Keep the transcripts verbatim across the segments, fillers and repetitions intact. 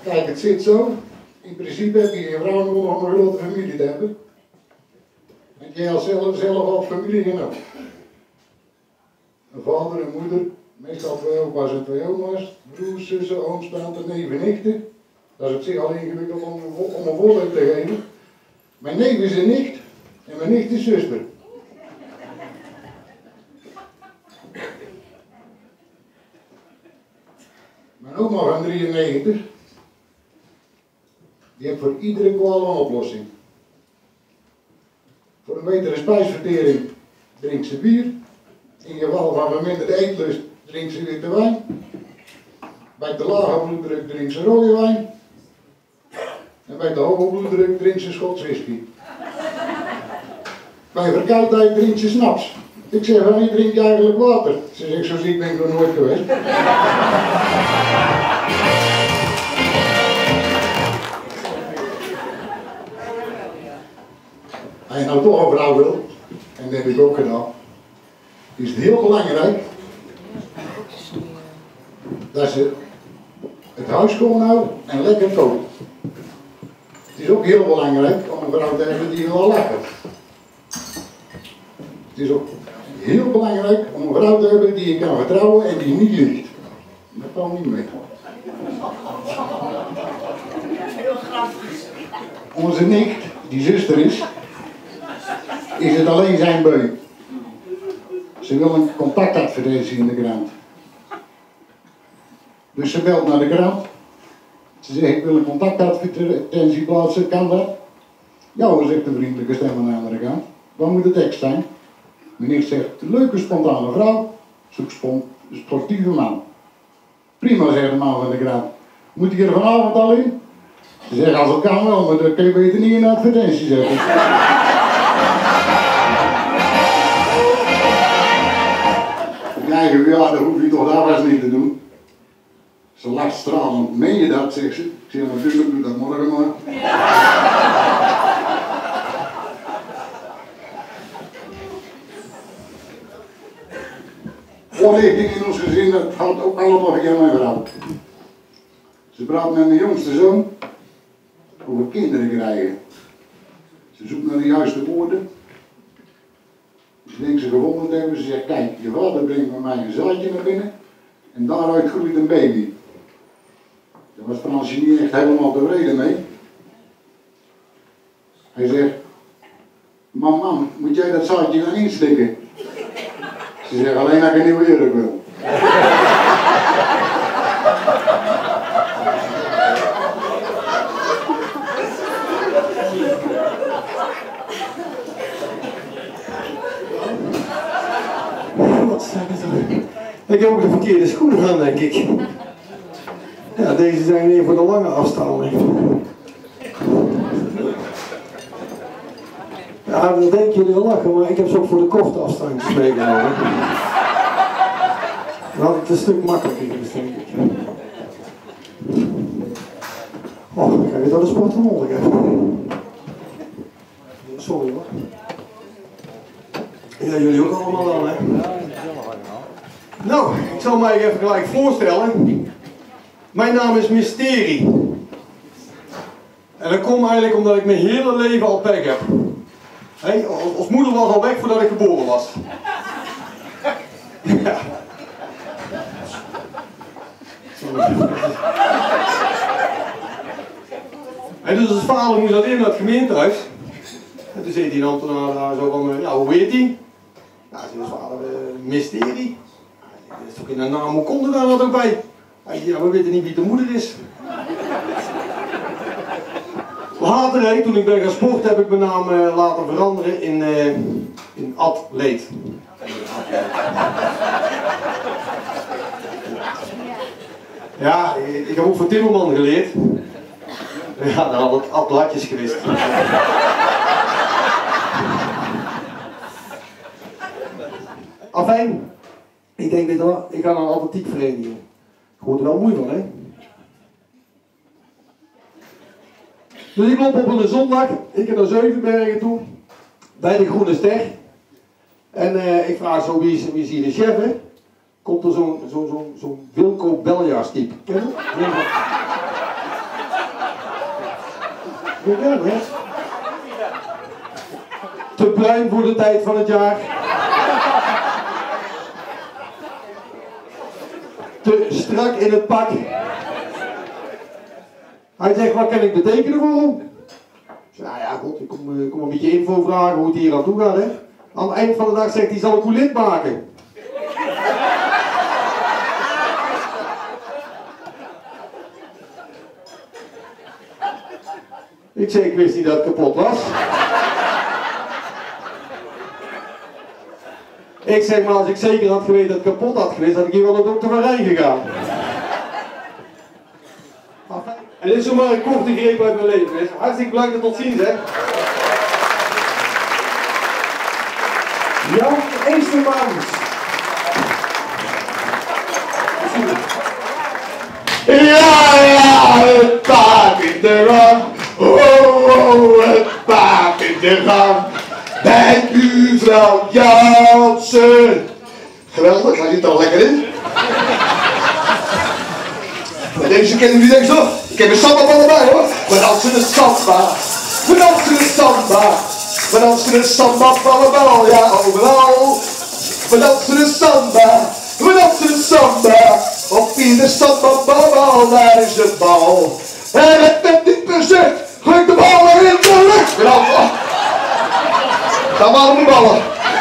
Kijk, het zit zo. In principe heb je geen vrouw nodig om een grote familie te hebben. Want jij als zelf, zelf al familie genoeg. Een vader, een moeder, meestal twee opa's en twee oma's, broers, zussen, ooms, tantes, neven, nichten. Dat is op zich al ingewikkeld om, om een voorbeeld te geven. Mijn neef is een nicht en mijn nicht is zuster. Mijn oma van drieënnegentig, die heeft voor iedere kwaal een oplossing. Voor een betere spijsvertering drinkt ze bier. In geval van verminderde eetlust drinkt ze witte wijn. Bij de lage bloeddruk drinkt ze rode wijn. En bij de hoge bloeddruk drinkt ze Schots whisky. Bij verkoudheid drinkt ze snaps. Ik zeg, wanneer drink je eigenlijk water? Ze zegt, zo ziek ben ik nog nooit geweest. Als je nou toch een vrouw wil, en dat heb ik ook gedaan, is het heel belangrijk dat ze het huis schoonhoudt en lekker kookt. Het is ook heel belangrijk om een vrouw te hebben die wil lachen. Het is ook heel belangrijk om een vrouw te hebben die je kan vertrouwen en die niet liegt. Dat kan niet mee. Onze nicht, die zuster is, is het alleen zijn beu. Ze wil een contactadvertentie in de krant. Dus ze belt naar de krant. Ze zegt, ik wil een contactadvertentie plaatsen, kan dat? Ja, zegt de vriendelijke stem aan de andere kant. Wat moet de tekst zijn? Meneer zegt, leuke spontane vrouw, zoek spont sportieve man. Prima, zegt de man van de krant. Moet ik er vanavond al in? Ze zegt, als het kan wel, maar dat kun je beter niet in de advertentie zetten. Ja, ja, dat hoef je toch daar was niet te doen. Ze lacht stralend. Meen je dat, zegt ze. Ik zeg, natuurlijk, doe dat morgen maar. Voorlichting in ons gezin, dat gaat ook allemaal via mijn vrouw. Ze praat met mijn jongste zoon over kinderen krijgen. Ze zoekt naar de juiste woorden. Ze denkt ze gevonden te hebben. Ze zegt, kijk, je vader brengt met mij een zaadje naar binnen en daaruit groeit een baby. Daar was Fransje niet echt helemaal tevreden mee. Hij zegt, mam, mam, moet jij dat zaadje dan inslikken? Ze zegt, alleen als ik een nieuwe jurk wil. Ik heb ook de verkeerde schoenen aan, denk ik. Ja, deze zijn weer voor de lange afstanden. Ja, dan denken jullie wel lachen, maar ik heb ze ook voor de korte afstandjes meegenomen. Dan had het een stuk makkelijker is, denk ik. Oh, dan ga je door de sport van onder. Sorry hoor. Ja, jullie ook allemaal dan, hè? Nou, ik zal mij even gelijk voorstellen. Mijn naam is Mysterie. En dat komt eigenlijk omdat ik mijn hele leven al pech heb. Hey, ons moeder was al weg voordat ik geboren was. Ja. En dus als vader moest dat in naar het gemeentehuis. En toen zei die ambtenaar daar zo van, ja, hoe heet die? Ja, zei de vader, uh, Mysterie. Dat is toch in de naam, hoe komt er daar dat ook bij? Hij zei, ja, we weten niet wie de moeder is. Later, hè, toen ik ben gaan sporten, heb ik mijn naam uh, laten veranderen in, uh, in Atleet. Ja, ik heb ook van Timmerman geleerd. Ja, dan had het atlatjes geweest. Afijn, ik denk dit hoor, ik ga naar een atletiekvereniging. Ik word er wel moe van, hè. Dus ik loop op een zondag, ik ga naar Zevenbergen toe, bij de Groene Ster. En uh, ik vraag zo, wie is, wie is hier de chef, hè? Komt er zo'n zo, zo, zo Wilco Beljaars type. Ken je dat? Ja, hè? Te bruin voor de tijd van het jaar. Te strak in het pak. Hij zegt, wat kan ik betekenen voor hem? Ik zeg, nou ja, goed, ik kom, ik kom een beetje info vragen hoe het hier aan toe gaat, hè. Aan het eind van de dag zegt hij, zal ik uw lid maken? Ik zei, ik wist niet dat het kapot was. Ik zeg, maar als ik zeker had geweten dat het kapot had geweest, had ik hier wel naar de dokter van Rijn gegaan. En dit is zomaar een korte greep uit mijn leven. Hè. Hartstikke bedankt en tot ziens, hè. Jan Eestermans. Ja, ja, het paard in de gang. Oh, oh, het paard in de gang. Bij buurvrouw Jansen. Geweldig, hij zit er al lekker in. Maar deze kennen jullie denk ik toch? Ik heb een samba erbij hoor. We dansen de samba. We dansen de samba. We dansen de samba allemaal, ja overal. We dansen de samba. We dansen de samba. Op ieder samba bal, daar is de bal. En het net niet perfect. Gooi de bal weer in de lucht. Oh. Daar waren de ballen.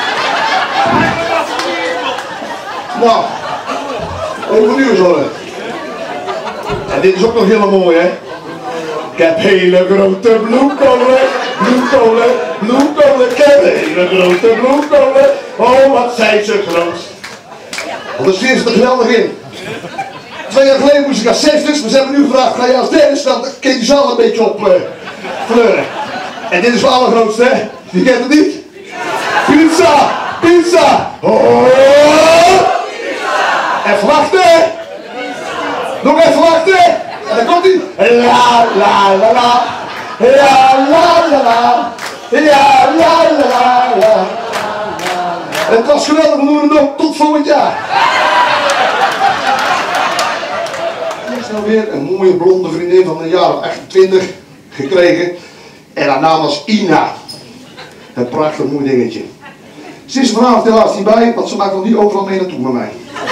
Nou, over uur zo. En dit is ook nog helemaal mooi, hè? Ik heb hele grote bloemkolen, bloemkolen, bloemkolen. Ik heb hele grote bloemkolen. Oh, wat zijn ze groot. Want er zit er geweldig in. Twee jaar geleden moest ik als zesdes, maar ze hebben nu gevraagd, ga je als derde, dan kun je de zaal een beetje op uh, kleuren. En dit is voor allergrootste, hè? Je kent het niet? Pizza! Pizza! Oh! Even wachten! Nog even wachten! En dan komt hij! La la la la! Ja la la la! Ja la la la la! Het was geweldig, we doen het nog tot volgend jaar! Ik heb nou weer een mooie blonde vriendin van een jaar of achtentwintig gekregen. En haar naam was Ina. Een prachtig mooi dingetje. Ze is vanavond helaas niet bij, want ze maakt nog niet overal mee naartoe met mij.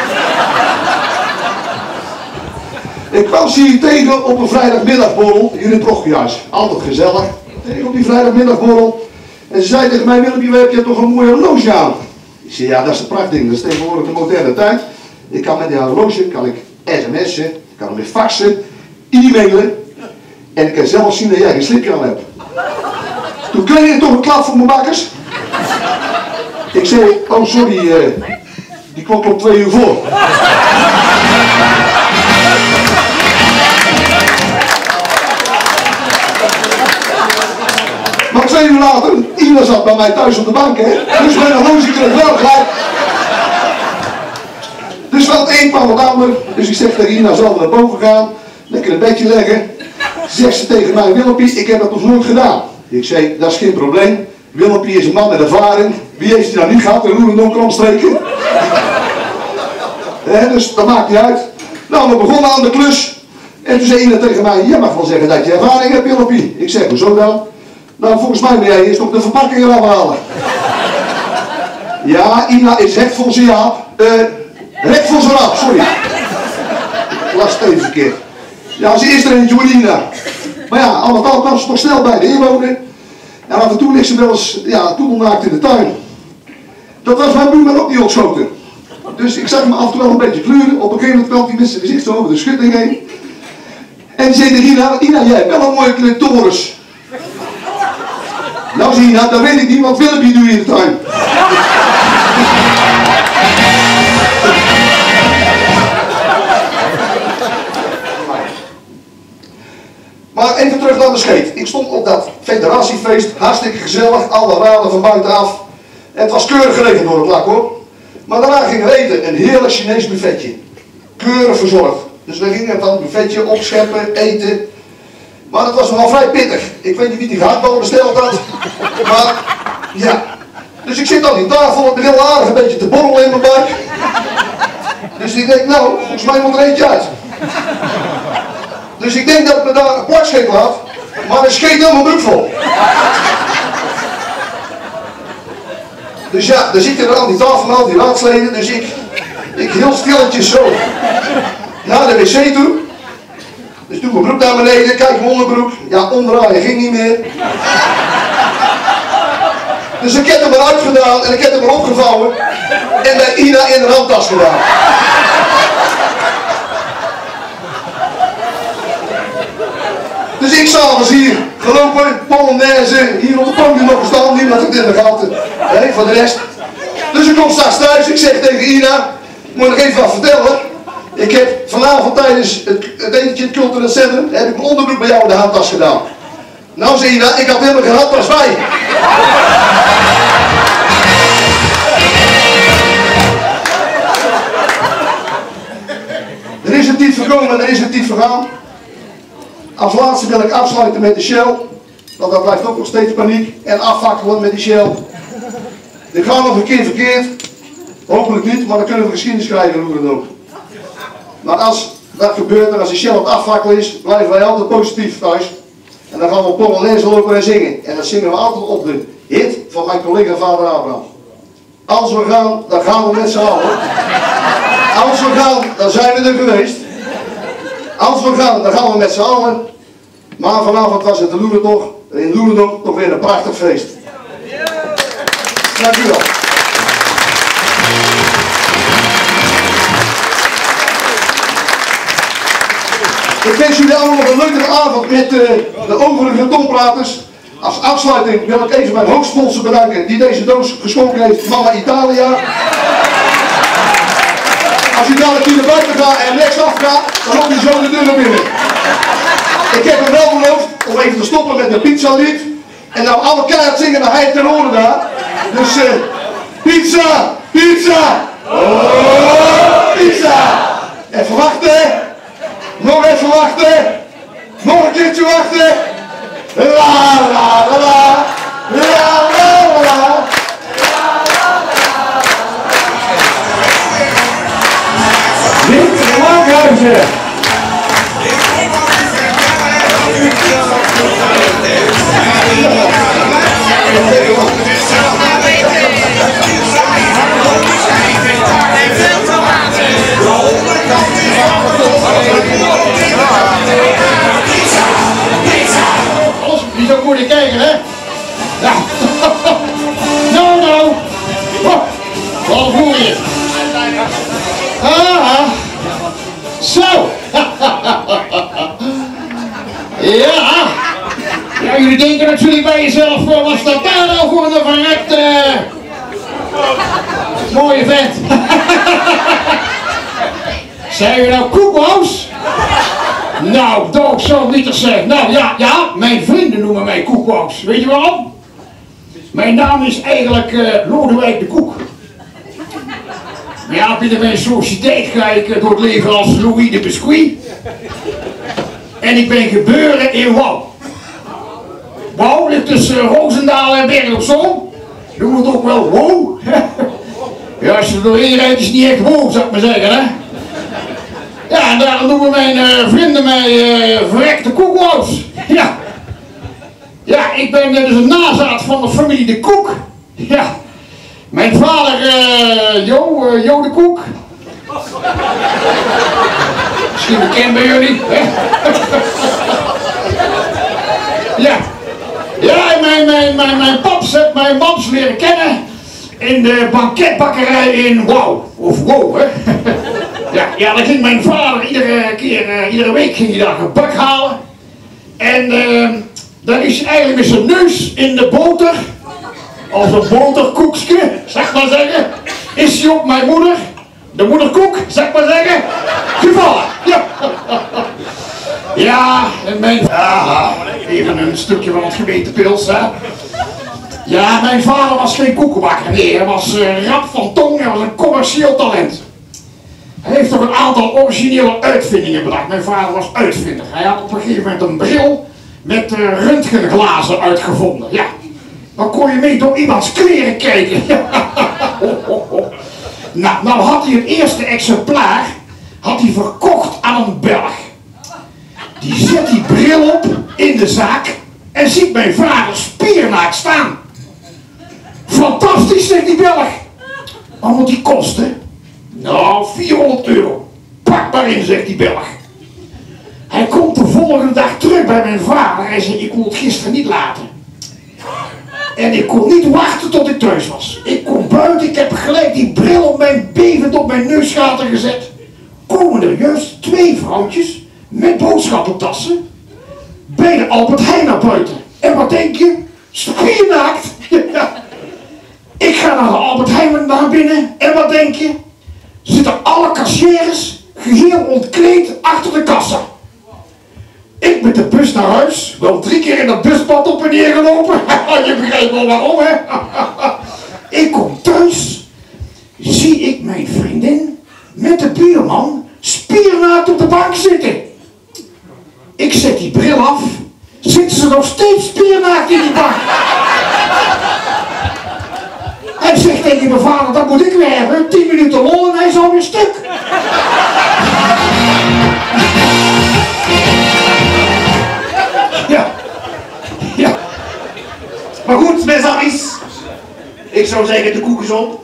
Ik kwam ze hier tegen op een vrijdagmiddagborrel hier in het Prochiehuis. Altijd gezellig. Tegen op die vrijdagmiddagborrel. En ze zei tegen mij, Willempje, heb je toch een mooi horloge aan? Ik zei, ja, dat is een prachtding. Dat is tegenwoordig de moderne tijd. Ik kan met die horloge kan ik sms'en, ik kan hem weer faxen, e-mailen. En ik kan zelfs zien dat jij geen slipje aan hebt. Toen kreeg ik toch een klap voor mijn bakkers. Ik zei, oh sorry, uh, die kwam op twee uur voor. Maar twee uur later, Ina zat bij mij thuis op de bank, hè. Dus mijn horloge kreeg wel gelijk. Dus wel het een kwam wat ander. Dus ik zeg tegen Ina, zal naar boven gaan, lekker een bedje leggen. Zegt ze tegen mij, Willempie, ik heb dat nog nooit gedaan. Ik zei, dat is geen probleem. Willempie is een man met ervaring. Wie heeft hij nou niet gehad? Een roerendonker omstreken. He, dus dat maakt niet uit. Nou, we begonnen aan de klus. En toen zei Ina tegen mij, jij mag wel zeggen dat je ervaring hebt, Willempie. Ik zeg, hoezo dan? Nou, volgens mij wil jij eerst nog de verpakking eraf halen. Ja, Ina is hek voor zijn jaap. Uh, hek voor zijn raap, sorry. Ik las het even verkeerd. Ja, ze is er eentje hoor, Ina. Maar ja, al met al kwam ze toch snel bij de inwoner. En af en toe ligt ze wel eens, ja, toedelnaakt in de tuin. Dat was mijn buurman ook niet ontschoten. Dus ik zag me af en toe wel een beetje kleuren. Op een gegeven moment kwam hij met zijn gezicht zo over de schutting heen. En die zei tegen Ina, Ina, jij hebt wel een mooie clitoris. Nou zie je dat, dat weet ik niet, want Willempie doe je in de tuin. Maar even terug naar de scheet. Ik stond op dat federatiefeest, hartstikke gezellig, alle raden van buitenaf. Het was keurig geregeld door het lak hoor. Maar daarna gingen we eten, een heerlijk Chinees buffetje. Keurig verzorgd. Dus we gingen van het buffetje opscheppen, eten. Maar het was nogal vrij pittig. Ik weet niet wie die gehaktballen besteld had. Maar ja. Dus ik zit aan die tafel, het begint aardig een beetje te borrelen in mijn buik. Dus ik denk, nou, volgens mij moet er eentje uit. Dus ik denk dat ik me daar een plakscheet laat. Maar er scheet helemaal mijn broek vol. Dus ja, dan zit je er aan die tafel met al die raadsleden, dus ik, ik heel stilletjes zo naar de wc toe. Dus doe mijn broek naar beneden, kijk mijn onderbroek. Ja, omdraaien ging niet meer. Dus ik heb hem eruit gedaan en ik heb hem erop gevouwen. En bij Ina in de handtas gedaan. Dus ik s'avonds hier gelopen, polonaise, hier op de podium nog gestaan, niemand had het in de gaten. Nee, voor de rest. Dus ik kom straks thuis, ik zeg tegen Ina, ik moet nog even wat vertellen. Ik heb vanavond tijdens het, het etentje in het cultureel centrum, heb ik mijn onderbroek bij jou in de handtas gedaan. Nou zei Ina, ik had helemaal geen handtas bij. Er is een tijd gekomen en er is een tijd vergaan. Als laatste wil ik afsluiten met de Shell. Want dat blijft ook nog steeds paniek. En afvakkelen met die Shell. Dit gaat nog een keer verkeerd. Hopelijk niet, maar dan kunnen we geschiedenis krijgen hoe dan ook. Maar als dat gebeurt en als die Shell aan het afvakkelen is, blijven wij altijd positief thuis. En dan gaan we op Polonaise lopen en zingen. En dat zingen we altijd op de hit van mijn collega vader Abraham. Als we gaan, dan gaan we met z'n allen. Als we gaan, dan zijn we er geweest. Als we gaan, dan gaan we met z'n allen. Maar vanavond was het in Loerendom, in Loerendom toch weer een prachtig feest. Dank u wel. Ik wens jullie allemaal nog een leuke avond met uh, de overige tompraters. Als afsluiting wil ik even mijn hoofdsponsor bedanken die deze doos geschonken heeft, Mama Italia. Als u dadelijk hier naar buiten gaat en rechts afgaat, dan loopt u zo de deur naar binnen. Ik heb hem wel beloofd om even te stoppen met een pizzalied. En nou alle keihard zingen naar hij ten oren daar. Dus uh, pizza, pizza, oh, pizza. Even wachten. Nog even wachten. Nog een keertje wachten. La la la la. La la la. Dit Lankhuizen. Niet zo moeilijk kijken, hè? Ja. Nou, nou. Oh, wat voel je? Ah, zo. Ja. Ja, jullie denken natuurlijk bij jezelf, wat staat daar nou voor een verrekte... mooie vent. Zijn jullie nou koekhoos? Nou, toch zo niet te zeggen. Nou ja, ja, mijn vrienden noemen mij Koekwoos. Weet je waarom? Mijn naam is eigenlijk uh, Lodewijk de Koek. Maar ja, binnen mijn sociëteit ga ik uh, door het leven als Louis de Biscuit. En ik ben geboren in Wouw. Wouw ligt tussen uh, Roosendaal en Bergen op Zoom. Doen we het ook wel wow. Ja, als je er doorheen rijdt is het niet echt wow, zou ik maar zeggen, hè. Ja, en daarom noemen mijn uh, vrienden mij uh, verrekte koekwoos. Ja. Ja, ik ben uh, dus een nazaat van de familie de Koek. Ja. Mijn vader, uh, Jo, uh, Jo de Koek. Misschien bekend bij jullie, hè? Ja. Ja, en mijn, mijn, mijn, mijn paps heeft mijn paps leren kennen in de banketbakkerij in Wouw. Of Wow, hè? Ja, ja, dan ging mijn vader iedere keer, uh, iedere week ging hij daar gebak halen. En uh, dan is hij eigenlijk met zijn neus in de boter, als een boterkoekske, zeg maar zeggen, is hij op mijn moeder, de moederkoek, zeg maar zeggen, gevallen. Ja, ja en mijn... Ah, even een stukje van het gemeentePils, hè. Ja, mijn vader was geen koekenbakker, nee, hij was uh, rap van tong, hij was een commercieel talent. Hij heeft toch een aantal originele uitvindingen bedacht. Mijn vader was uitvinder. Hij had op een gegeven moment een bril met uh, röntgenglazen uitgevonden. Ja, dan kon je mee door iemands kleren kijken. oh, oh, oh. Nou, nou had hij het eerste exemplaar had hij verkocht aan een Belg. Die zet die bril op in de zaak en ziet mijn vader spiernaakt staan. Fantastisch, zegt die Belg. Maar wat die kosten? Nou, vierhonderd euro. Pak maar in, zegt die Belg. Hij komt de volgende dag terug bij mijn vader. Hij zegt, ik kon het gisteren niet laten. En ik kon niet wachten tot ik thuis was. Ik kom buiten, ik heb gelijk die bril op mijn bevend op mijn neusgaten gezet. Komen er juist twee vrouwtjes met boodschappentassen bij de Albert Heijn naar buiten. En wat denk je? Spiernaakt. Ik ga naar de Albert Heijn naar binnen. En wat denk je? Zitten alle kassières geheel ontkleed achter de kassa. Ik met de bus naar huis, wel drie keer in dat buspad op en neer gelopen. Je begrijpt wel waarom, hè? Ik kom thuis, zie ik mijn vriendin met de buurman spiernaakt op de bank zitten. Ik zet die bril af, zitten ze nog steeds spiernaakt in die bank. Hij zegt tegen mijn vader, dat moet ik weer hebben. Tien minuten lol en hij is alweer stuk. Ja. Ja. Maar goed, mes amis. Ik zou zeggen, de koek is op.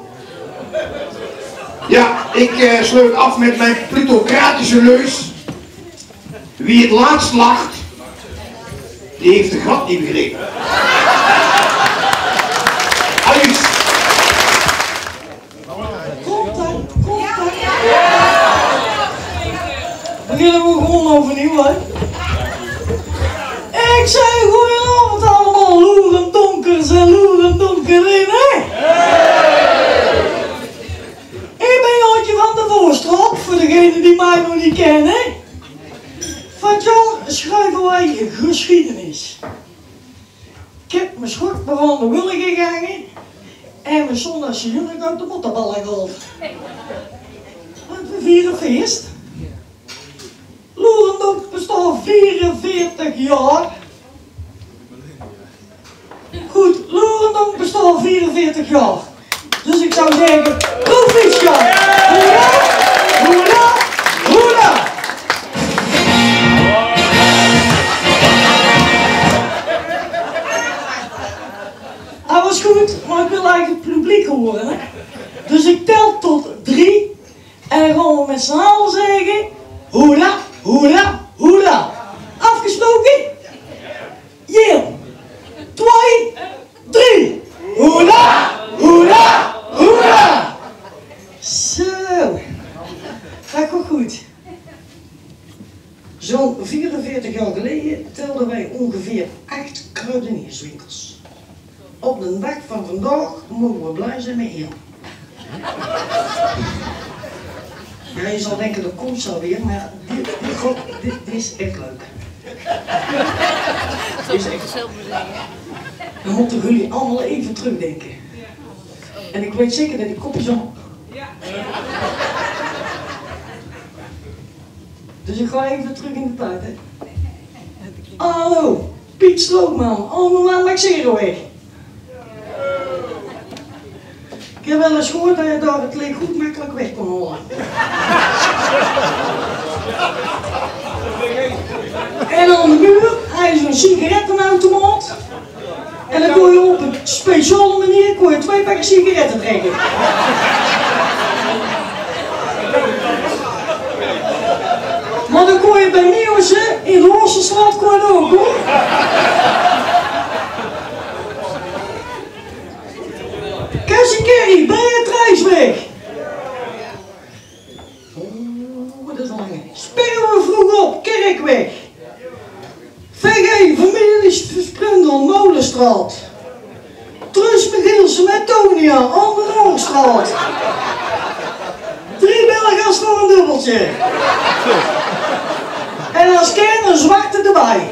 Ja, ik uh, sluit af met mijn plutocratische leus. Wie het laatst lacht, die heeft de grap niet begrepen. Alius. Komt dan, komt dan. Beginnen we gewoon overnieuw, hè. Ik zei goedenavond allemaal, loerendonkers en loerendonkerin, hè. Ik ben Jantje van de Voorstraat, voor degenen die mij nog niet kennen. Van Jan schrijven wij geschiedenis. Ik heb mijn schortbrande willen gegangen en mijn zondagse jurk uit de mottenballen gehaald. Want we vieren feest. Loerendonk bestaat vierenveertig jaar. Goed, Loerendonk bestaat vierenveertig jaar. Dus ik zou zeggen, proficiat! Hoera! Hoera! Hoera! Hij was goed, maar ik wil eigenlijk het publiek horen. Hè? Dus ik tel tot drie en dan gaan we met z'n allen zeggen, hoera! Hoera, hoera. Afgesproken? Ja. Twee, drie. Hoera, hoera, hoera. Zo. Dat gaat goed. Zo'n vierenveertig jaar geleden telden wij ongeveer acht kruidenierswinkels. Op de dag van vandaag mogen we blij zijn met één. Ja, je zal denken, dat komt zo weer, maar dit, dit, God, dit, dit is echt leuk. Dit is echt. Dan moeten jullie allemaal even terugdenken. En ik weet zeker dat die kopjes al. Dus ik ga even terug in de tijd, hè. Hallo, Piet Slootman, allemaal Max Heroweg. Ik heb wel eens gehoord dat je daar het leeg goed makkelijk weg kon halen. En aan de muur, hij is een sigarettenautomaat. En dan kon je op een speciale manier kon je twee pakken sigaretten trekken. Maar dan kon je bij Nieuwse in de Loossenstraat kon je ook, hoor. Cassie Kerry, ben je het reisweg? Oeh, dat is lang. Spelen we vroeg op, Kerkweg. V G, familie Sprundel, Molenstraat. Trus Michielsen met Tonia, aan de Noorstraat. Drie Belgers voor een dubbeltje. En als kern een zwarte erbij.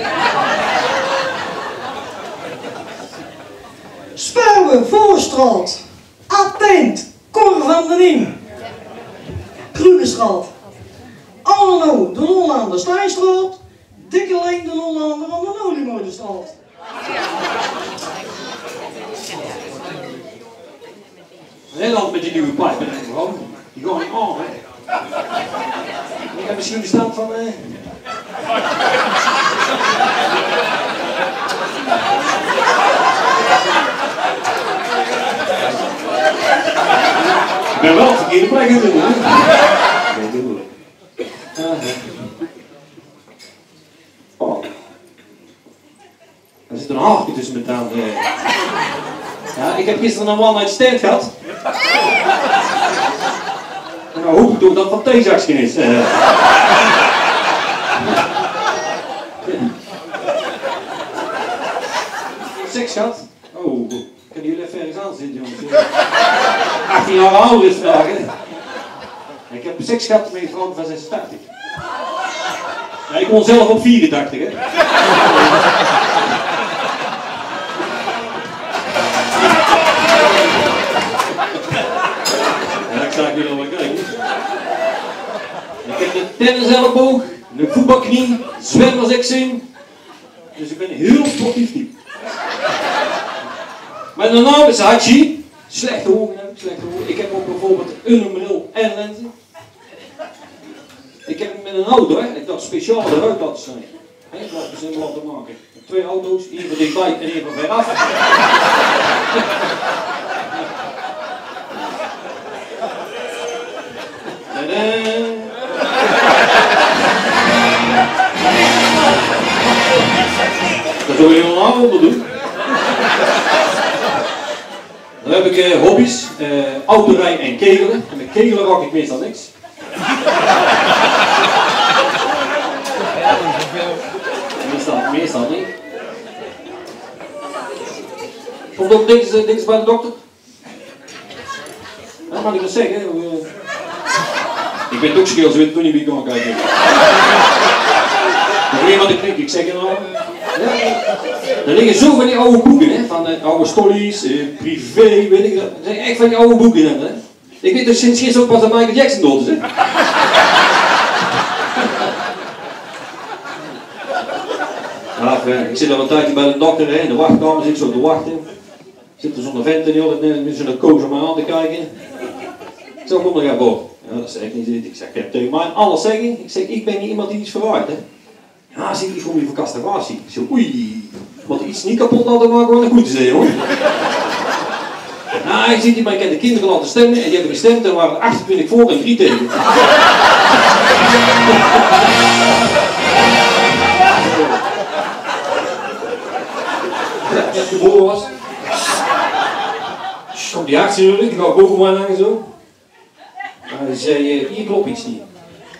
Spuwen, Voorstraat. Attent, Cor van den Iem. Krugestraat. Arno, de Hollander, Stijnstraat. Dikke Leen, de Hollander aan de Oliemolenstraat. Nederland met die nieuwe pijpen, gewoon. Die gaan niet aan, hè. Ik heb misschien verstand van... Eh... Ik ben wel op de verkeerde plek in doen, hè? Nee, dat bedoel ik. Oh. Er zit een haakje tussen mijn tanden. Ja, ik heb gisteren een one night stand gehad. En nou hoop ik toch dat het van theezakje is. Uh. Seks gehad? Oh, kunnen jullie even ergens aan zitten, jongens? achttien jaar ouder is vragen. Ik heb seks gehad met een vrouw van zesentachtig. Ja, ik woon zelf op vierentachtig, hè. Ja, ik zag jullie al wel kijken. Ik heb de tenniselleboog, de voetbalknie, zwemmersexing. Dus ik ben een heel sportief type. Mijn naam is Hachi. Slechte ogen heb ik, slechte ogen. Ik heb ook bijvoorbeeld een bril en lenzen. Ik heb hem met een auto, hè. Ik dacht speciaal eruit laten snijden. Hè, ik laat me simpel laten maken. Twee auto's, één van dichtbij en één van veraf. Tadaa. Dat wil je helemaal onder doen. Dan heb ik uh, hobby's, uh, autorijden en kegelen. En met kegelen rook ik meestal niks. meestal, meestal niet. Komt ook niks, uh, niks bij de dokter? Dat mag ik wel zeggen. Uh, ik ben toch scheel, ze weten toch niet wie ik kan kijken. Ik weet wat ik denk, ik zeg het nou. Ja. Er liggen zo van die oude boeken, hè, van uh, oude stollies, uh, privé, weet ik dat. Er zijn echt van die oude boeken in, hè. Ik weet dus sinds gisteren ook pas dat Michael Jackson dood is, hè. Ja, uh, ik zit al een tijdje bij de dokter, hè, in de wachtkamer zit ik zo te wachten. Zit er zo'n vent die altijd met zo'n koos om me aan te kijken. Ik zeg, kom er ga boven. Ja, dat zeg ik niet. Ik zeg, ik heb tegen mij alles zeggen. Ik zeg, ik ben niet iemand die iets verwaait, hè. Ja, zie ik gewoon niet voor castratie. Ik zeg, oei, wat iets niet kapot laten maken, wat een goed is, hoor. Nou, ik zie die, maar ik heb de kinderen laten stemmen en die hebben gestemd en er waren achtentwintig voor en drie tegen. Ja, als ik geboren was. Komt die arts hier, ik ga boven mij hangen zo. Hij zei, hier klopt iets niet.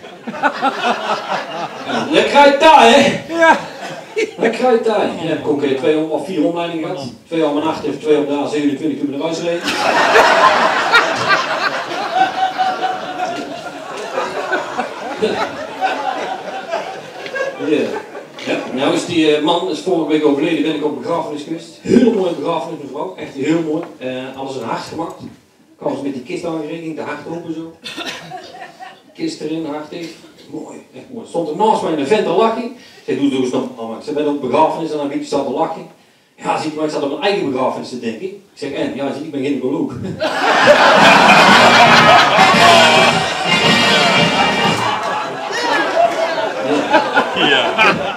Dat krijgt daar, hè? Ja. Dat krijgt daar. En dan heb ik ook twee of vier omleidingen gehad. Twee op mijn acht en twee op de A zevenentwintig toen we naar huis reden. Ja. Ja. Nou is die uh, man, is vorige week overleden, ben ik op begrafenis geweest. Heel mooie begrafenis, mevrouw. Echt heel mooi. Uh, alles een hart gemaakt. Ik kwam ze met die kist aangereden, de hart open zo. Kist erin, hart tegen. Mooi, echt mooi. Stond er naast mij een vent te lachen. Zij doet dus nog, oh, ik ben op begrafenis en dan weet je staat te lachen. Ja, zie ik, maar ik zat op mijn eigen begrafenis te denken. Ik zeg, en, ja, zie ik ben gynaecoloog. Ja. Ja.